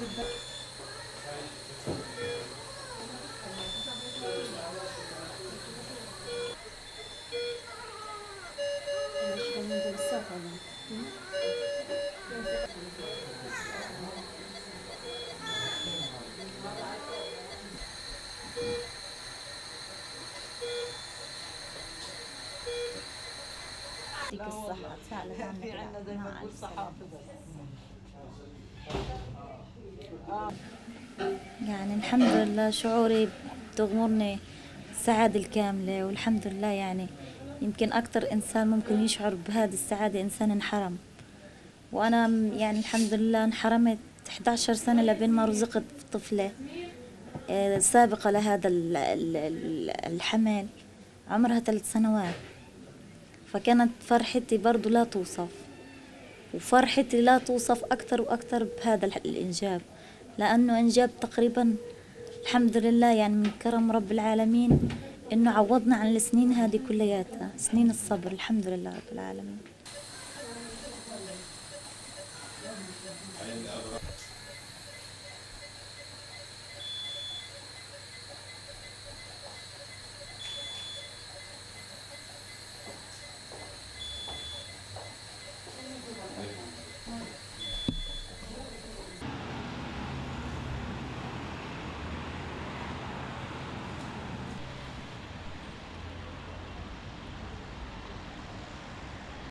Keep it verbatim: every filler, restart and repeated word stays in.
يعطيك الصحة فعلا في عندنا دائما نقول صحة. يعني الحمد لله شعوري تغمرني السعادة الكاملة، والحمد لله يعني يمكن أكتر إنسان ممكن يشعر بهذه السعادة إنسان انحرم، وأنا يعني الحمد لله انحرمت إحدى عشرة سنة لبين ما رزقت طفلة آه، سابقة لهذا الحمل عمرها ثلاث سنوات. فكانت فرحتي برضو لا توصف، وفرحتي لا توصف أكثر وأكثر بهذا الإنجاب، لأنه إنجاب تقريبا الحمد لله يعني من كرم رب العالمين إنه عوضنا عن السنين هذه كلياتها، سنين الصبر الحمد لله رب العالمين.